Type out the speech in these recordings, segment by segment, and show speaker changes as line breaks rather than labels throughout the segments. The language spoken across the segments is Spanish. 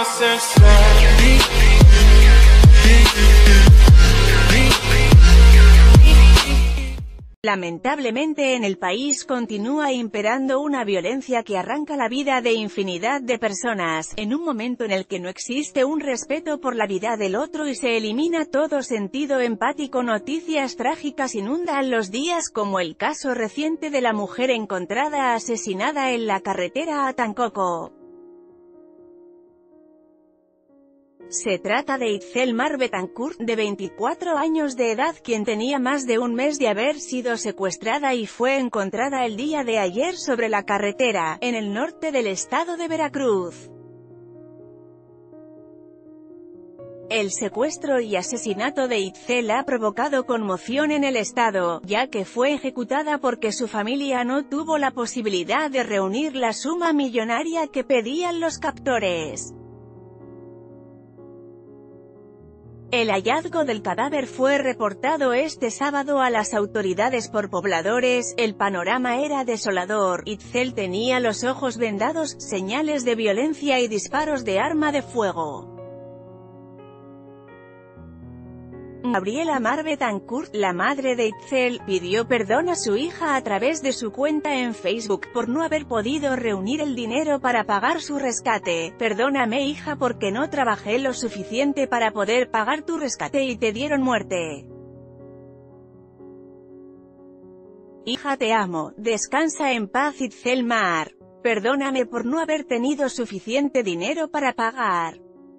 Lamentablemente en el país continúa imperando una violencia que arranca la vida de infinidad de personas, en un momento en el que no existe un respeto por la vida del otro y se elimina todo sentido empático. Noticias trágicas inundan los días, como el caso reciente de la mujer encontrada asesinada en la carretera a Tancoco. Se trata de Itzel Mar Betancourt, de 24 años de edad, quien tenía más de un mes de haber sido secuestrada y fue encontrada el día de ayer sobre la carretera, en el norte del estado de Veracruz. El secuestro y asesinato de Itzel ha provocado conmoción en el estado, ya que fue ejecutada porque su familia no tuvo la posibilidad de reunir la suma millonaria que pedían los captores. El hallazgo del cadáver fue reportado este sábado a las autoridades por pobladores. El panorama era desolador. Itzel tenía los ojos vendados, señales de violencia y disparos de arma de fuego. Gabriela Mar Betancourt, la madre de Itzel, pidió perdón a su hija a través de su cuenta en Facebook, por no haber podido reunir el dinero para pagar su rescate. Perdóname, hija, porque no trabajé lo suficiente para poder pagar tu rescate y te dieron muerte. Hija, te amo, descansa en paz. Itzel Mar. Perdóname por no haber tenido suficiente dinero para pagar.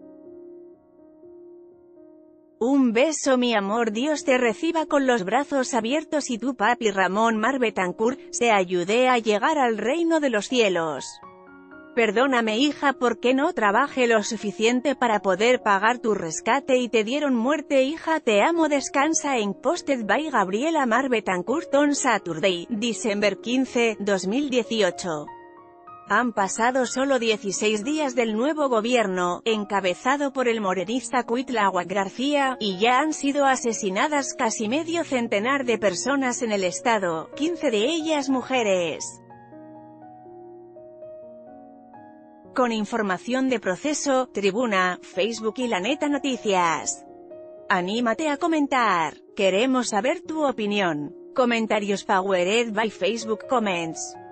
Un beso, mi amor, Dios te reciba con los brazos abiertos y tu papi Ramón Mar Betancourt, te ayudé a llegar al reino de los cielos. Perdóname, hija, porque no trabajé lo suficiente para poder pagar tu rescate y te dieron muerte. Hija, te amo, descansa en Posted by Gabriela Mar Betancourt on Saturday, December 15, 2018. Han pasado solo 16 días del nuevo gobierno, encabezado por el morenista Cuitláhuac García, y ya han sido asesinadas casi medio centenar de personas en el estado, 15 de ellas mujeres. Con información de Proceso, Tribuna, Facebook y La Neta Noticias. Anímate a comentar. Queremos saber tu opinión. Comentarios powered by Facebook Comments.